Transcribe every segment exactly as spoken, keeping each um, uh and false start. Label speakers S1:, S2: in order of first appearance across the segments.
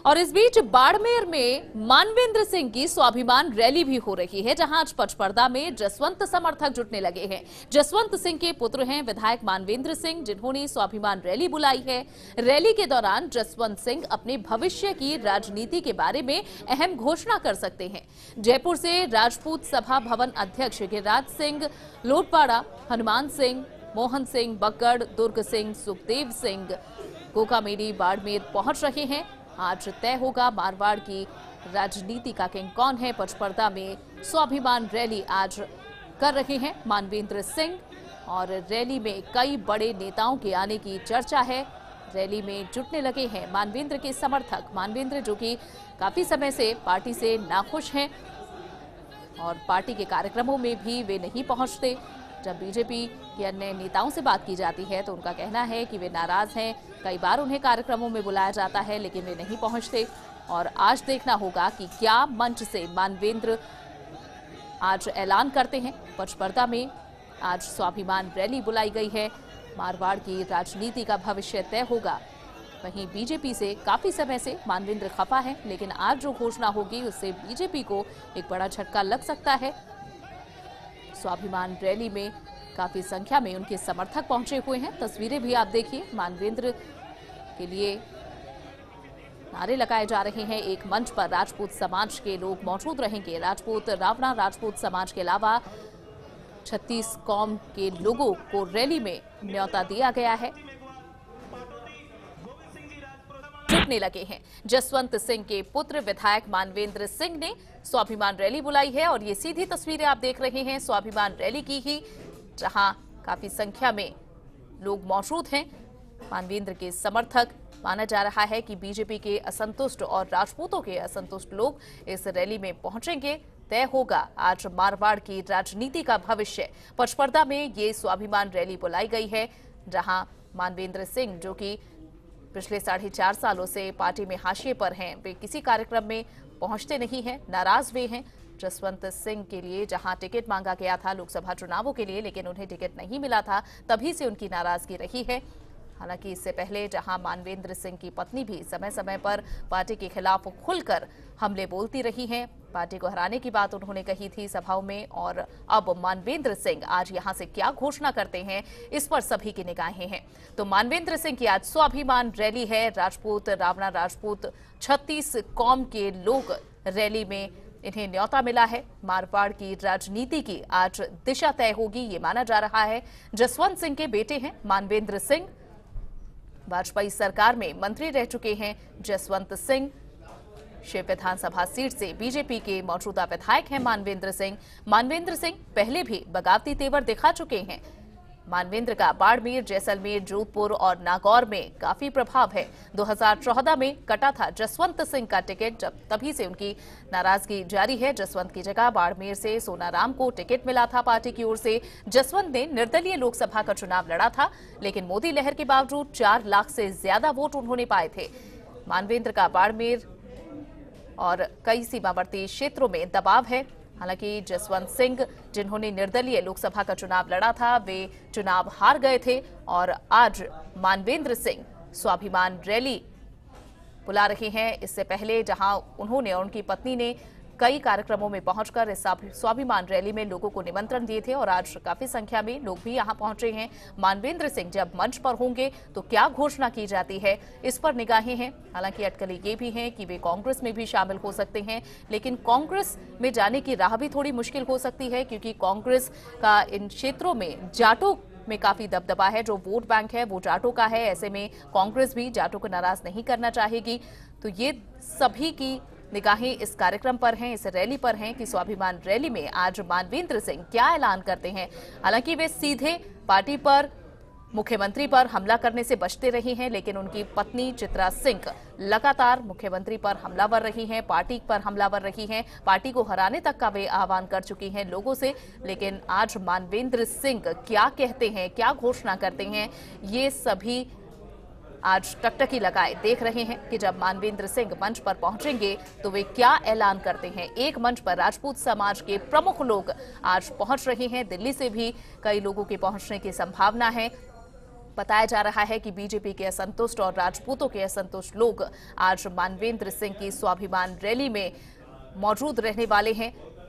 S1: और इस बीच बाड़मेर में मानवेंद्र सिंह की स्वाभिमान रैली भी हो रही है, जहां आज पचपर्दा में जसवंत समर्थक जुटने लगे हैं। जसवंत सिंह के पुत्र हैं विधायक मानवेंद्र सिंह, जिन्होंने स्वाभिमान रैली बुलाई है। रैली के दौरान जसवंत सिंह अपने भविष्य की राजनीति के बारे में अहम घोषणा कर सकते हैं। जयपुर से राजपूत सभा भवन अध्यक्ष गिरिराज सिंह लोटवाड़ा, हनुमान सिंह, मोहन सिंह बक्कड़, दुर्ग सिंह, सुखदेव सिंह कोकामेडी बाड़मेर पहुंच रहे हैं। आज तय होगा मारवाड़ की राजनीति का किंग कौन है। पचपर्दा में स्वाभिमान रैली आज कर रहे हैं मानवेंद्र सिंह और रैली में कई बड़े नेताओं के आने की चर्चा है। रैली में जुटने लगे हैं मानवेंद्र के समर्थक। मानवेंद्र जो कि काफी समय से पार्टी से नाखुश हैं और पार्टी के कार्यक्रमों में भी वे नहीं पहुंचते। जब बीजेपी के अन्य नेताओं से बात की जाती है तो उनका कहना है कि वे नाराज हैं। कई बार उन्हें कार्यक्रमों में बुलाया जाता है लेकिन वे नहीं पहुंचते। और आज देखना होगा कि क्या मंच से मानवेंद्र आज ऐलान करते हैं। पचपर्दा में आज स्वाभिमान रैली बुलाई गई है। मारवाड़ की राजनीति का भविष्य तय होगा। वहीं बीजेपी से काफी समय से मानवेंद्र खफा है, लेकिन आज जो घोषणा होगी उससे बीजेपी को एक बड़ा झटका लग सकता है। स्वाभिमान रैली में काफी संख्या में उनके समर्थक पहुंचे हुए हैं। तस्वीरें भी आप देखिए, मानवेंद्र के लिए नारे लगाए जा रहे हैं। एक मंच पर राजपूत समाज के लोग मौजूद रहेंगे। राजपूत रावणा राजपूत समाज के अलावा छत्तीस कौम के लोगों को रैली में न्योता दिया गया है। जुटने लगे हैं। जसवंत सिंह के पुत्र विधायक मानवेंद्र सिंह ने स्वाभिमान रैली बुलाई है और ये सीधी तस्वीरें आप देख रहे हैं स्वाभिमान रैली की ही, जहां काफी संख्या में लोग मौजूद हैं। मानवेंद्र के समर्थक। माना जा रहा है कि बीजेपी के असंतुष्ट और राजपूतों के असंतुष्ट लोग इस रैली में पहुंचेंगे। तय होगा आज मारवाड़ की राजनीति का भविष्य। पचपर्दा में ये स्वाभिमान रैली बुलाई गई है, जहां मानवेंद्र सिंह जो कि पिछले साढ़े चार सालों से पार्टी में हाशिए पर हैं, वे किसी कार्यक्रम में पहुंचते नहीं हैं, नाराज वे हैं। जसवंत सिंह के लिए जहां टिकट मांगा गया था लोकसभा चुनावों के लिए, लेकिन उन्हें टिकट नहीं मिला था, तभी से उनकी नाराजगी रही है। हालांकि इससे पहले जहां मानवेंद्र सिंह की पत्नी भी समय समय पर पार्टी के खिलाफ खुलकर हमले बोलती रही हैं। पार्टी को हराने की बात उन्होंने कही थी सभाओं में। और अब मानवेंद्र सिंह आज यहां से क्या घोषणा करते हैं, इस पर सभी की निगाहें हैं। तो मानवेंद्र सिंह की आज स्वाभिमान रैली है। राजपूत रावणा राजपूत छत्तीस कौम के लोग रैली में, इन्हें न्योता मिला है। मारवाड़ की राजनीति की आज दिशा तय होगी, ये माना जा रहा है। जसवंत सिंह के बेटे हैं मानवेंद्र सिंह। वाजपेयी सरकार में मंत्री रह चुके हैं जसवंत सिंह। शिव विधानसभा सीट से बीजेपी के मौजूदा विधायक हैं मानवेंद्र सिंह। मानवेंद्र सिंह पहले भी बगावती तेवर दिखा चुके हैं। मानवेंद्र का बाड़मेर, जैसलमेर, जोधपुर और नागौर में काफी प्रभाव है। दो हज़ार चौदह में कटा था जसवंत सिंह का टिकट, जब तभी से उनकी नाराजगी जारी है। जसवंत की जगह बाड़मेर से सोनाराम को टिकट मिला था पार्टी की ओर से। जसवंत ने निर्दलीय लोकसभा का चुनाव लड़ा था, लेकिन मोदी लहर के बावजूद चार लाख से ज्यादा वोट उन्होंने पाए थे। मानवेंद्र का बाड़मेर और कई सीमावर्ती क्षेत्रों में दबाव है। हालांकि जसवंत सिंह जिन्होंने निर्दलीय लोकसभा का चुनाव लड़ा था, वे चुनाव हार गए थे और आज मानवेंद्र सिंह स्वाभिमान रैली बुला रहे हैं। इससे पहले जहां उन्होंने और उनकी पत्नी ने कई कार्यक्रमों में पहुंचकर इस स्वाभिमान रैली में लोगों को निमंत्रण दिए थे और आज काफी संख्या में लोग भी यहां पहुंचे हैं। मानवेंद्र सिंह जब मंच पर होंगे तो क्या घोषणा की जाती है, इस पर निगाहें हैं। हालांकि अटकलें ये भी हैं कि वे कांग्रेस में भी शामिल हो सकते हैं, लेकिन कांग्रेस में जाने की राह भी थोड़ी मुश्किल हो सकती है, क्योंकि कांग्रेस का इन क्षेत्रों में जाटों में काफी दबदबा है। जो वोट बैंक है वो जाटों का है। ऐसे में कांग्रेस भी जाटों को नाराज नहीं करना चाहेगी। तो ये सभी की निगाहें इस कार्यक्रम पर हैं, इस रैली पर हैं कि स्वाभिमान रैली में आज मानवेंद्र सिंह क्या ऐलान करते हैं। हालांकि वे सीधे पार्टी पर, मुख्यमंत्री पर हमला करने से बचते रही हैं, लेकिन उनकी पत्नी चित्रा सिंह लगातार मुख्यमंत्री पर हमलावर रही हैं, पार्टी पर हमलावर रही हैं। पार्टी को हराने तक का वे आह्वान कर चुकी हैं लोगों से। लेकिन आज मानवेंद्र सिंह क्या कहते हैं, क्या घोषणा करते हैं, ये सभी आज टकटकी लगाए देख रहे हैं कि जब मानवेंद्र सिंह मंच पर पहुंचेंगे तो वे क्या ऐलान करते हैं। एक मंच पर राजपूत समाज के प्रमुख लोग आज पहुंच रहे हैं। दिल्ली से भी कई लोगों के पहुंचने की संभावना है। बताया जा रहा है कि बीजेपी के असंतुष्ट और राजपूतों के असंतुष्ट लोग आज मानवेंद्र सिंह की स्वाभिमान रैली में मौजूद रहने वाले हैं।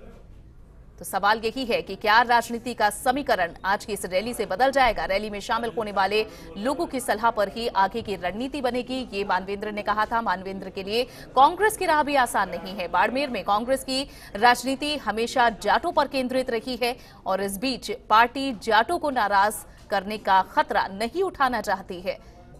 S1: तो सवाल यही है कि क्या राजनीति का समीकरण आज की इस रैली से बदल जाएगा? रैली में शामिल होने वाले लोगों की सलाह पर ही आगे की रणनीति बनेगी, ये मानवेंद्र ने कहा था। मानवेंद्र के लिए कांग्रेस की राह भी आसान नहीं है। बाड़मेर में कांग्रेस की राजनीति हमेशा जाटों पर केंद्रित रही है और इस बीच पार्टी जाटों को नाराज करने का खतरा नहीं उठाना चाहती है।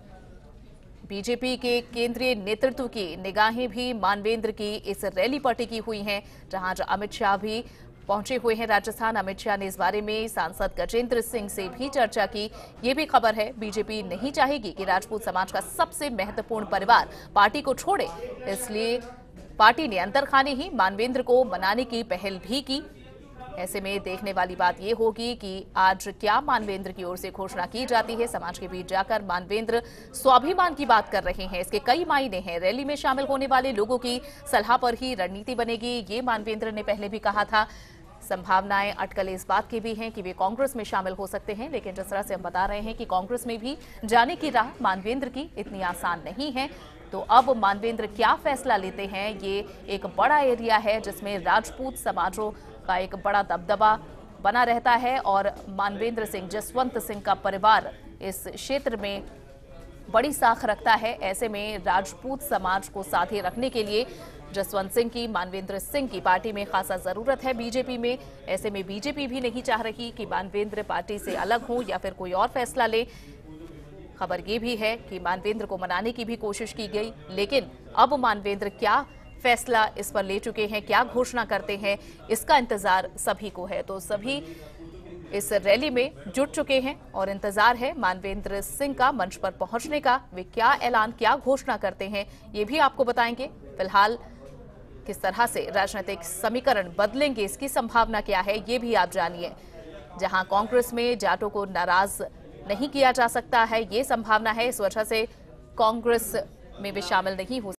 S1: बीजेपी के केंद्रीय नेतृत्व की निगाहें भी मानवेंद्र की इस रैली पर टिकी हुई हैं, जहां अमित शाह भी पहुंचे हुए हैं राजस्थान। अमित शाह ने इस बारे में सांसद गजेंद्र सिंह से भी चर्चा की। ये भी खबर है बीजेपी नहीं चाहेगी कि राजपूत समाज का सबसे महत्वपूर्ण परिवार पार्टी को छोड़े, इसलिए पार्टी ने अंतरखाने ही मानवेंद्र को मनाने की पहल भी की। ऐसे में देखने वाली बात यह होगी कि आज क्या मानवेंद्र की ओर से घोषणा की जाती है। समाज के बीच जाकर मानवेंद्र स्वाभिमान की बात कर रहे हैं, इसके कई मायने हैं। रैली में शामिल होने वाले लोगों की सलाह पर ही रणनीति बनेगी, ये मानवेंद्र ने पहले भी कहा था। संभावनाएं अटकलें इस बात की भी हैं कि वे कांग्रेस में शामिल हो सकते हैं, लेकिन जिस तरह से हम बता रहे हैं कि कांग्रेस में भी जाने की राह मानवेंद्र की इतनी आसान नहीं है। तो अब मानवेंद्र क्या फैसला लेते हैं, ये एक बड़ा एरिया है जिसमें राजपूत समाजों का एक बड़ा दबदबा बना रहता है और मानवेंद्र सिंह, जसवंत सिंह का परिवार इस क्षेत्र में बड़ी साख रखता है। ऐसे में राजपूत समाज को साथे रखने के लिए जसवंत सिंह की, मानवेंद्र सिंह की पार्टी में खासा जरूरत है बीजेपी में। ऐसे में बीजेपी भी नहीं चाह रही कि मानवेंद्र पार्टी से अलग हो या फिर कोई और फैसला ले। खबर ये भी है कि मानवेंद्र को मनाने की भी कोशिश की गई, लेकिन अब मानवेंद्र क्या फैसला इस पर ले चुके हैं, क्या घोषणा करते हैं, इसका इंतजार सभी को है। तो सभी इस रैली में जुट चुके हैं और इंतजार है मानवेंद्र सिंह का मंच पर पहुंचने का। वे क्या ऐलान, क्या घोषणा करते हैं, ये भी आपको बताएंगे। फिलहाल किस तरह से राजनीतिक समीकरण बदलेंगे, इसकी संभावना क्या है, ये भी आप जानिए। जहां कांग्रेस में जाटों को नाराज नहीं किया जा सकता है, ये संभावना है, इस वजह से कांग्रेस में वे शामिल नहीं हो